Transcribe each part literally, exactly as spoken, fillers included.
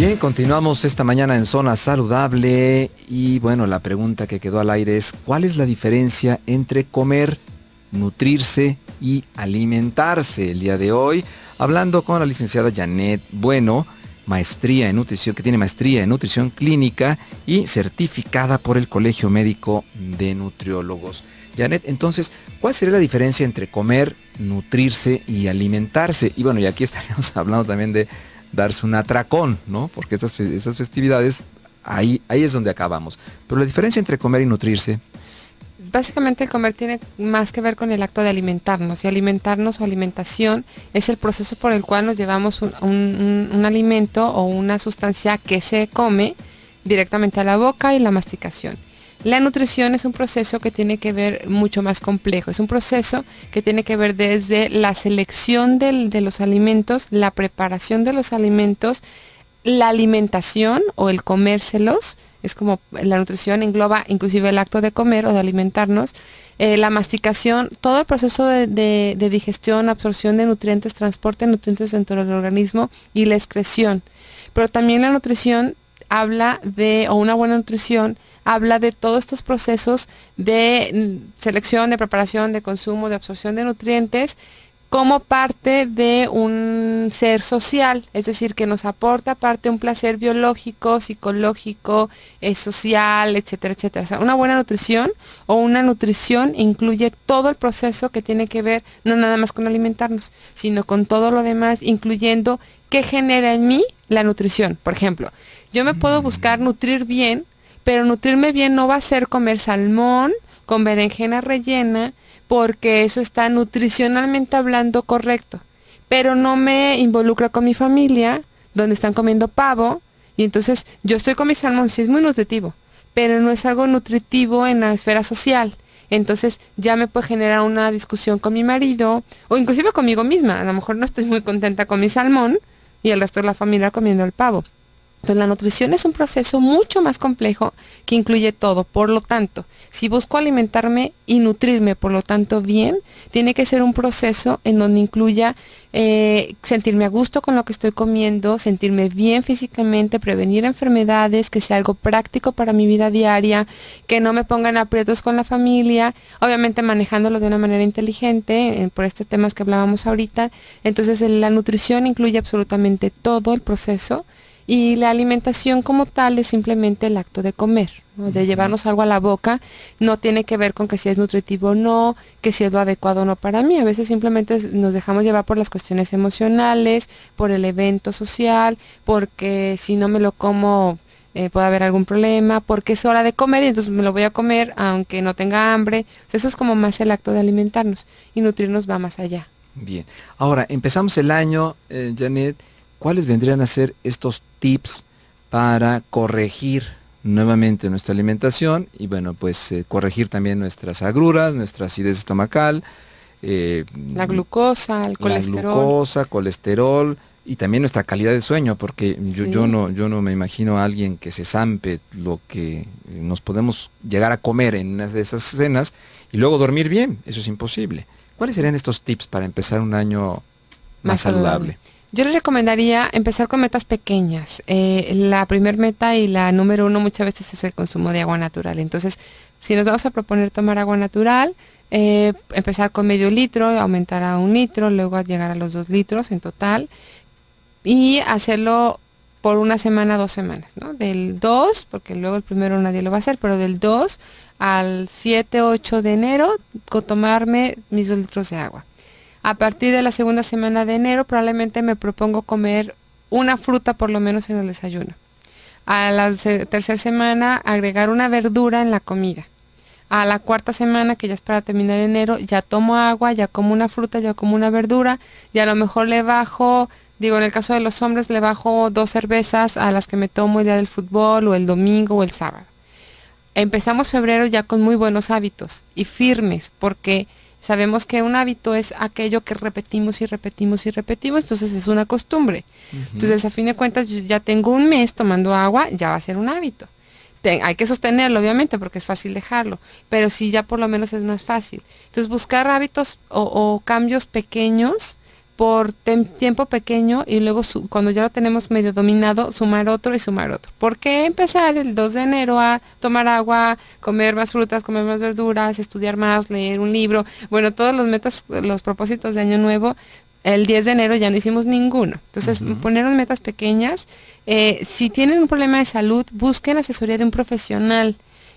Bien, continuamos esta mañana en Zona Saludable y bueno, la pregunta que quedó al aire es ¿cuál es la diferencia entre comer, nutrirse y alimentarse? El día de hoy, hablando con la licenciada Janet Bueno, maestría en nutrición, que tiene maestría en nutrición clínica y certificada por el Colegio Médico de Nutriólogos. Janet, entonces, ¿cuál sería la diferencia entre comer, nutrirse y alimentarse? Y bueno, y aquí estaríamos hablando también de darse un atracón, ¿no? Porque estas, estas festividades, ahí, ahí es donde acabamos. Pero la diferencia entre comer y nutrirse. Básicamente el comer tiene más que ver con el acto de alimentarnos, y alimentarnos o alimentación es el proceso por el cual nos llevamos un, un, un alimento o una sustancia que se come directamente a la boca y la masticación. La nutrición es un proceso que tiene que ver mucho más complejo, es un proceso que tiene que ver desde la selección del, de los alimentos, la preparación de los alimentos, la alimentación o el comérselos, es como la nutrición engloba inclusive el acto de comer o de alimentarnos, eh, la masticación, todo el proceso de, de, de digestión, absorción de nutrientes, transporte de nutrientes dentro del organismo y la excreción. Pero también la nutrición habla de, o una buena nutrición, habla de todos estos procesos de selección, de preparación, de consumo, de absorción de nutrientes como parte de un ser social, es decir, que nos aporta aparte un placer biológico, psicológico, eh, social, etcétera, etcétera. O sea, una buena nutrición o una nutrición incluye todo el proceso que tiene que ver no nada más con alimentarnos, sino con todo lo demás, incluyendo qué genera en mí la nutrición. Por ejemplo, yo me puedo buscar nutrir bien, pero nutrirme bien no va a ser comer salmón con berenjena rellena, porque eso está nutricionalmente hablando correcto. Pero no me involucra con mi familia, donde están comiendo pavo, y entonces yo estoy con mi salmón, sí es muy nutritivo, pero no es algo nutritivo en la esfera social. Entonces ya me puede generar una discusión con mi marido, o inclusive conmigo misma. A lo mejor no estoy muy contenta con mi salmón, y el resto de la familia comiendo el pavo. Entonces la nutrición es un proceso mucho más complejo que incluye todo. Por lo tanto, si busco alimentarme y nutrirme, por lo tanto, bien, tiene que ser un proceso en donde incluya eh, sentirme a gusto con lo que estoy comiendo, sentirme bien físicamente, prevenir enfermedades, que sea algo práctico para mi vida diaria, que no me pongan aprietos con la familia, obviamente manejándolo de una manera inteligente, eh, por estos temas que hablábamos ahorita. Entonces la nutrición incluye absolutamente todo el proceso. Y la alimentación como tal es simplemente el acto de comer, ¿no? De llevarnos algo a la boca, no tiene que ver con que si es nutritivo o no, que si es lo adecuado o no para mí. A veces simplemente nos dejamos llevar por las cuestiones emocionales, por el evento social, porque si no me lo como eh, puede haber algún problema, porque es hora de comer y entonces me lo voy a comer aunque no tenga hambre. O sea, eso es como más el acto de alimentarnos, y nutrirnos va más allá. Bien, ahora empezamos el año, eh, Janet. ¿Cuáles vendrían a ser estos tips para corregir nuevamente nuestra alimentación y bueno, pues eh, corregir también nuestras agruras, nuestra acidez estomacal, eh, la glucosa, el la colesterol, glucosa, colesterol y también nuestra calidad de sueño? Porque yo, sí. yo no yo no me imagino a alguien que se zampe lo que nos podemos llegar a comer en una de esas cenas y luego dormir bien. Eso es imposible. ¿Cuáles serían estos tips para empezar un año más, más saludable? saludable? Yo les recomendaría empezar con metas pequeñas. Eh, la primer meta y la número uno muchas veces es el consumo de agua natural. Entonces, si nos vamos a proponer tomar agua natural, eh, empezar con medio litro, aumentar a un litro, luego llegar a los dos litros en total y hacerlo por una semana, dos semanas, ¿no? Del dos, porque luego el primero nadie lo va a hacer, pero del dos al siete, ocho de enero, con tomarme mis dos litros de agua. A partir de la segunda semana de enero probablemente me propongo comer una fruta por lo menos en el desayuno. A la se tercera semana agregar una verdura en la comida. A la cuarta semana, que ya es para terminar enero, ya tomo agua, ya como una fruta, ya como una verdura, y a lo mejor le bajo, digo en el caso de los hombres, le bajo dos cervezas a las que me tomo el día del fútbol o el domingo o el sábado. Empezamos febrero ya con muy buenos hábitos y firmes, porque sabemos que un hábito es aquello que repetimos y repetimos y repetimos, entonces es una costumbre. Uh-huh. Entonces, a fin de cuentas, yo ya tengo un mes tomando agua, ya va a ser un hábito. Ten, hay que sostenerlo, obviamente, porque es fácil dejarlo, pero sí ya por lo menos es más fácil. Entonces, buscar hábitos o, o cambios pequeños por tiempo pequeño y luego su cuando ya lo tenemos medio dominado, sumar otro y sumar otro. ¿Por qué empezar el dos de enero a tomar agua, comer más frutas, comer más verduras, estudiar más, leer un libro? Bueno, todos los metas, los propósitos de año nuevo, el diez de enero ya no hicimos ninguno. Entonces, uh-huh. ponernos metas pequeñas. Eh, si tienen un problema de salud, busquen asesoría de un profesional.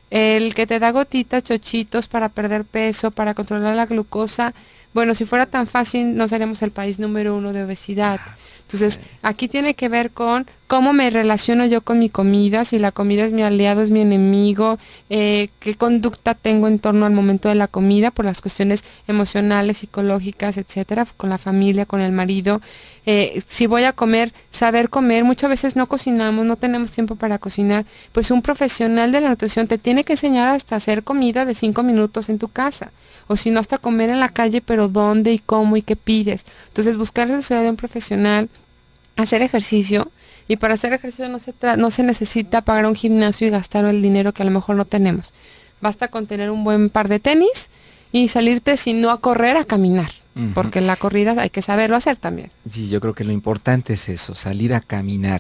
El que te da gotitas, chochitos para perder peso, para controlar la glucosa. Bueno, si fuera tan fácil, no seríamos el país número uno de obesidad. Entonces, aquí tiene que ver con cómo me relaciono yo con mi comida, si la comida es mi aliado, es mi enemigo, eh, qué conducta tengo en torno al momento de la comida, por las cuestiones emocionales, psicológicas, etcétera, con la familia, con el marido. Eh, si voy a comer, saber comer. Muchas veces no cocinamos, no tenemos tiempo para cocinar. Pues un profesional de la nutrición te tiene que enseñar hasta hacer comida de cinco minutos en tu casa. O si no, hasta comer en la calle, pero dónde y cómo y qué pides. Entonces, buscar la asesoría de un profesional, hacer ejercicio. Y para hacer ejercicio no se, no se necesita pagar un gimnasio y gastar el dinero que a lo mejor no tenemos. Basta con tener un buen par de tenis y salirte, si no a correr, a caminar. Uh-huh. Porque la corrida hay que saberlo hacer también. Sí, yo creo que lo importante es eso, salir a caminar,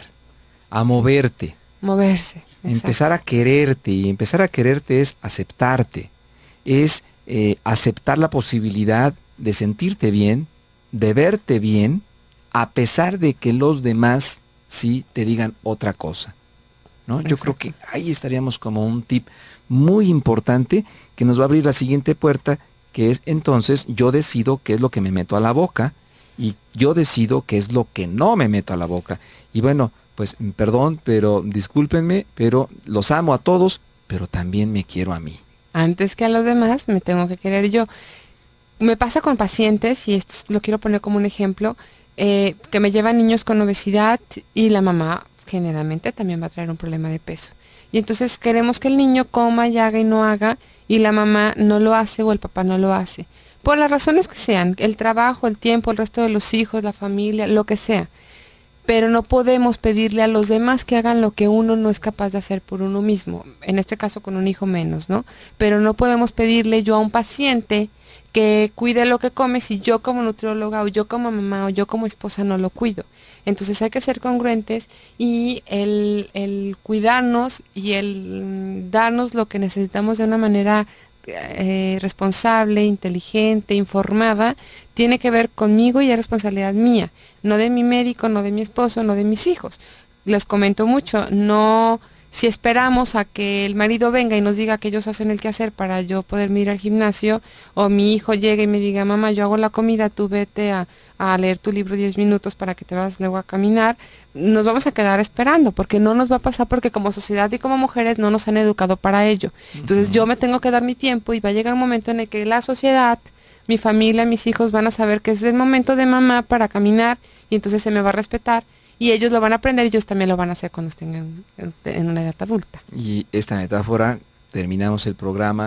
a moverte. Moverse. Empezar exacto. a quererte, y empezar a quererte es aceptarte, es eh, aceptar la posibilidad de sentirte bien, de verte bien, a pesar de que los demás sí te digan otra cosa, ¿no? Yo creo que ahí estaríamos como un tip muy importante que nos va a abrir la siguiente puerta, que es entonces yo decido qué es lo que me meto a la boca y yo decido qué es lo que no me meto a la boca. Y bueno, pues perdón, pero discúlpenme, pero los amo a todos, pero también me quiero a mí. Antes que a los demás, me tengo que querer yo. Me pasa con pacientes, y esto lo quiero poner como un ejemplo, eh, que me llevan niños con obesidad y la mamá generalmente también va a traer un problema de peso. Y entonces queremos que el niño coma y haga y no haga, y la mamá no lo hace o el papá no lo hace. Por las razones que sean, el trabajo, el tiempo, el resto de los hijos, la familia, lo que sea. Pero no podemos pedirle a los demás que hagan lo que uno no es capaz de hacer por uno mismo, en este caso con un hijo menos, ¿no? Pero no podemos pedirle yo a un paciente que cuide lo que come si yo como nutrióloga o yo como mamá o yo como esposa no lo cuido. Entonces hay que ser congruentes y el, el cuidarnos y el darnos lo que necesitamos de una manera eh, responsable, inteligente, informada, tiene que ver conmigo y es responsabilidad mía, no de mi médico, no de mi esposo, no de mis hijos. Les comento mucho, no, si esperamos a que el marido venga y nos diga que ellos hacen el quehacer para yo poderme ir al gimnasio, o mi hijo llegue y me diga, mamá, yo hago la comida, tú vete a, a leer tu libro diez minutos para que te vas luego a caminar, nos vamos a quedar esperando, porque no nos va a pasar, porque como sociedad y como mujeres no nos han educado para ello. Entonces uh-huh. yo me tengo que dar mi tiempo y va a llegar un momento en el que la sociedad, mi familia, mis hijos van a saber que es el momento de mamá para caminar y entonces se me va a respetar y ellos lo van a aprender y ellos también lo van a hacer cuando estén en, en, en una edad adulta. Y esta metáfora, terminamos el programa,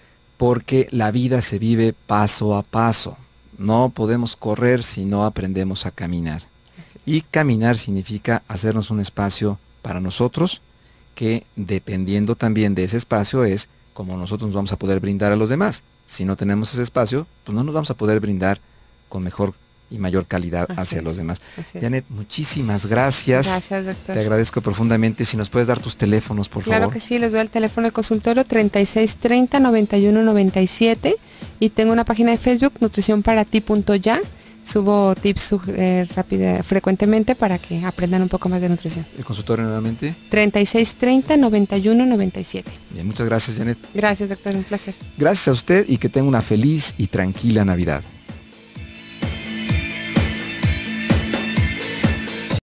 porque la vida se vive paso a paso. No podemos correr si no aprendemos a caminar. Y caminar significa hacernos un espacio para nosotros, que dependiendo también de ese espacio es como nosotros nos vamos a poder brindar a los demás. Si no tenemos ese espacio, pues no nos vamos a poder brindar con mejor y mayor calidad así hacia es, los demás. Janet, muchísimas gracias. Gracias, doctor. Te agradezco profundamente. Si nos puedes dar tus teléfonos, por claro favor. Claro que sí, les doy el teléfono de consultorio treinta y seis treinta, noventa y uno noventa y siete y tengo una página de Facebook, nutrición para ti punto ya. Subo tips eh, rápida, frecuentemente para que aprendan un poco más de nutrición. ¿El consultorio nuevamente? treinta y seis treinta, noventa y uno noventa y siete. Bien, muchas gracias, Janet. Gracias, doctor, un placer. Gracias a usted y que tenga una feliz y tranquila Navidad.